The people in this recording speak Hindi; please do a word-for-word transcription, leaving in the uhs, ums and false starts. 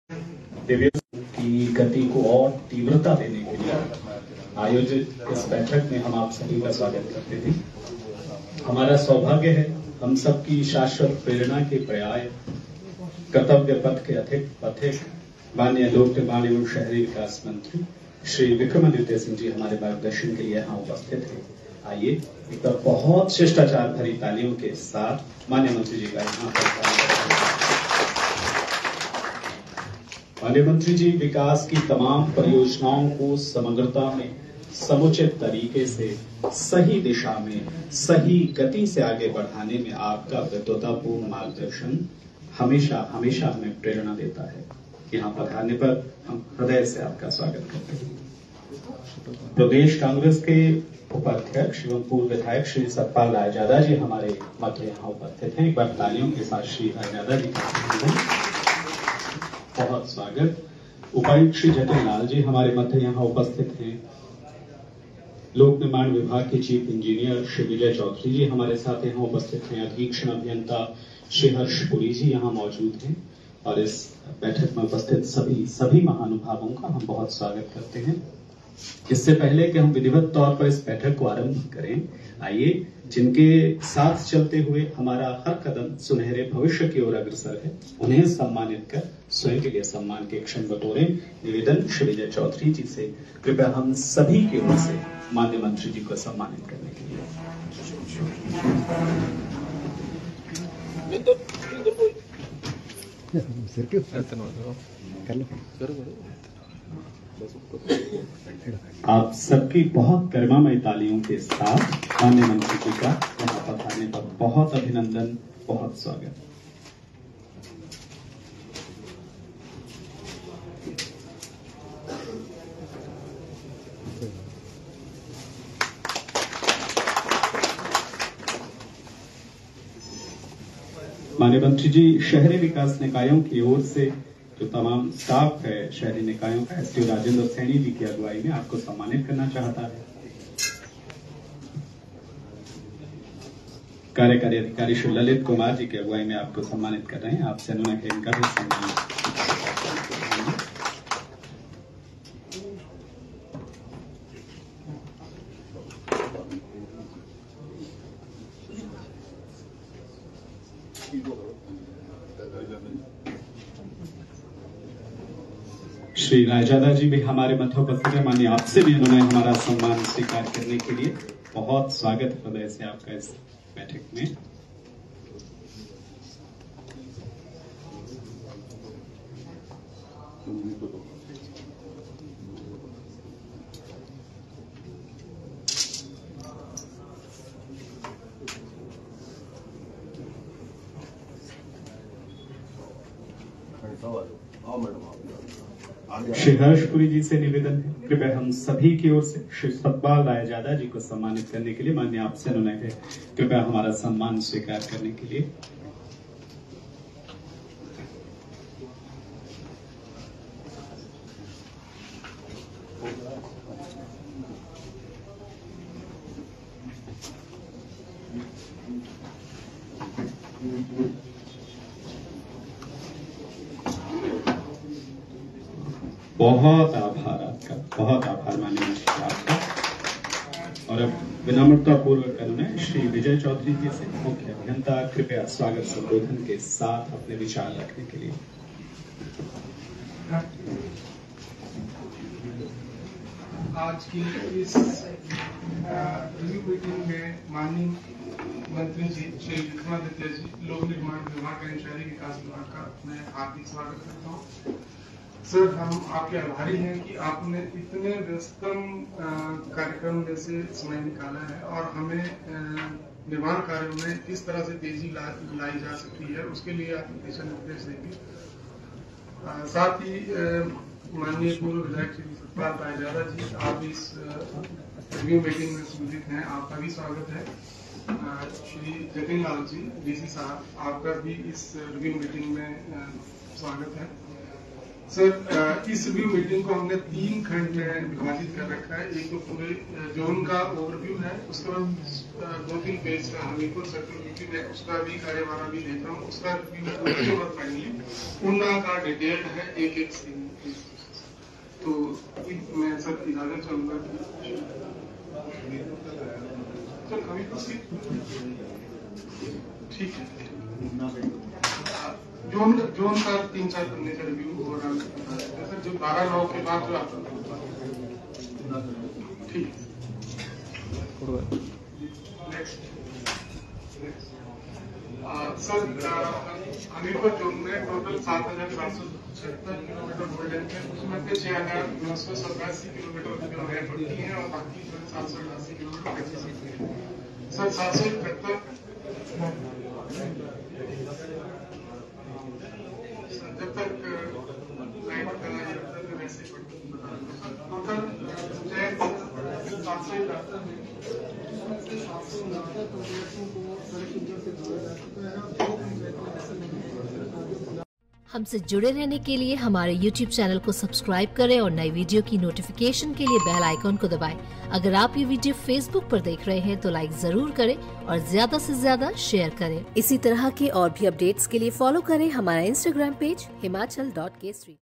दिव्यांग की गति को और तीव्रता देने के लिए आयोजित इस बैठक में हम आप सभी का स्वागत करते थे। हमारा सौभाग्य है हम सबकी शाश्वत प्रेरणा के पर्याय कर्तव्य पथ के अधिक पथिक माननीय लोक निर्माण एवं शहरी विकास मंत्री श्री विक्रमादित्य सिंह जी हमारे मार्गदर्शन के लिए यहाँ उपस्थित थे। आइए एक बार बहुत शिष्टाचार भरी तालियों के साथ माननीय मंत्री जी का यहाँ पर माननीय मंत्री जी विकास की तमाम परियोजनाओं को समग्रता में समुचित तरीके से सही दिशा में सही गति से आगे बढ़ाने में आपका विद्वतापूर्ण मार्गदर्शन हमेशा हमेशा हमें प्रेरणा देता है। यहाँ पधारने पर हम हृदय से आपका स्वागत करते हैं। प्रदेश कांग्रेस के उपाध्यक्ष एवं पूर्व विधायक श्री सतपाल रायजादा जी हमारे मध्य यहाँ उपस्थित हैं। एक बार तालियों के साथ श्री रायजादा जी का बहुत स्वागत। उपायुक्त श्री जतिन लाल जी हमारे मध्य यहाँ उपस्थित हैं। लोक निर्माण विभाग के चीफ इंजीनियर श्री विजय चौधरी जी हमारे साथ यहाँ उपस्थित हैं। अधीक्षण अभियंता श्री हर्षपुरी जी यहाँ मौजूद हैं और इस बैठक में उपस्थित सभी सभी महानुभावों का हम बहुत स्वागत करते हैं। इससे पहले कि हम विधिवत तौर पर इस बैठक को आरंभ करें, आइए जिनके साथ चलते हुए हमारा हर कदम सुनहरे भविष्य की ओर अग्रसर है, उन्हें सम्मानित कर स्वयं के लिए सम्मान के क्षण बटोरें। निवेदन श्री विजय चौधरी जी से कृपया हम सभी की ओर से माननीय मंत्री जी को सम्मानित करने के लिए। आप सबकी बहुत गरिमामय तालियों के साथ माननीय मंत्री जी का यहाँ पधारने पर बहुत अभिनंदन, बहुत स्वागत। माननीय मंत्री जी, शहरी विकास निकायों की ओर से जो तमाम स्टाफ है शहरी निकायों का एसडीओ राजेंद्र सैनी जी की अगुवाई में आपको सम्मानित करना चाहता है। कार्यकारी अधिकारी श्री ललित कुमार जी की अगुवाई में आपको सम्मानित कर रहे हैं। आपसे अनुरोध है इनका भी सम्मान। श्री रायजादा जी भी हमारे मध्य उपस्थित है। माननीय आपसे भी उन्होंने हमारा सम्मान स्वीकार करने के लिए बहुत स्वागत हृदय से आपका इस बैठक में। श्री हर्षपुरी जी से निवेदन है, कृपया हम सभी की ओर से श्री सतपाल रायजादा जी को सम्मानित करने के लिए माननीय आपसे अनुरोध है, कृपया हमारा सम्मान स्वीकार करने के लिए। बहुत आभार आपका, बहुत आभार माननीय मंत्री आपका। और अब विनम्रता पूर्वक अनुनय श्री विजय चौधरी जी से मुख्य अभियंता कृपया स्वागत संबोधन के साथ अपने विचार रखने के लिए। आज की इस रिव्यू मीटिंग में माननीय मंत्री जी श्री विक्रमादित्य जी लोक निर्माण विभाग एवं शहरी विकास विभाग का मैं हार्दिक स्वागत करता हूँ। सर, हम आपके आभारी हैं कि आपने इतने व्यस्तम कार्यक्रम में से समय निकाला है और हमें निर्माण कार्यों में किस तरह से तेजी ला, लाई जा सकती है उसके लिए आप दिशा निर्देश देंगे। साथ ही माननीय पूर्व विधायक श्री सतपाल रायजादा जी, आप इस रिव्यू मीटिंग में सम्मिलित हैं, आपका भी स्वागत है। श्री जतिन लाल जी डीसी साहब, आपका भी इस रिव्यू मीटिंग में स्वागत है। सर इस रिव्यू मीटिंग को हमने तीन खंड में विभाजित कर रखा है। एक तो पूरे जोन का ओवरव्यू है, उसके बाद दो तीन पेज का हमीरपुर सर्कल मीटिंग है, उसका भी कार्यवाही भी लेता हूँ, उसका रिव्यू उसके बाद फाइनली उन्ना का डिटेल्ड है एक एक सीन। तो मैं सर इजाजत चाहूंगा सर हमीरपुर ठीक है। जोन जोन का तीन चार पन्ने का रिव्यू ओवरऑल सर, जो बारह नौ के बाद जो आता है ठीक। नेक्स्ट सर हमीरपुर जोन में टोटल सात हजार सात सौ छहत्तर किलोमीटर गोल्डन है, उसमें से छह हजार नौ सौ सतासी किलोमीटर रेड पट्टी है और बाकी जो सात सौ अठासी किलोमीटर सर सात सौ इकहत्तर जब तक लाइट का वैसे टोटल सात सौ इकहत्तर हमसे जुड़े रहने के लिए हमारे यूट्यूब चैनल को सब्सक्राइब करें और नई वीडियो की नोटिफिकेशन के लिए बेल आइकॉन को दबाएं। अगर आप ये वीडियो फेसबुक पर देख रहे हैं तो लाइक जरूर करें और ज्यादा से ज्यादा शेयर करें। इसी तरह के और भी अपडेट्स के लिए फॉलो करें हमारा Instagram page Himachal dot Kesari.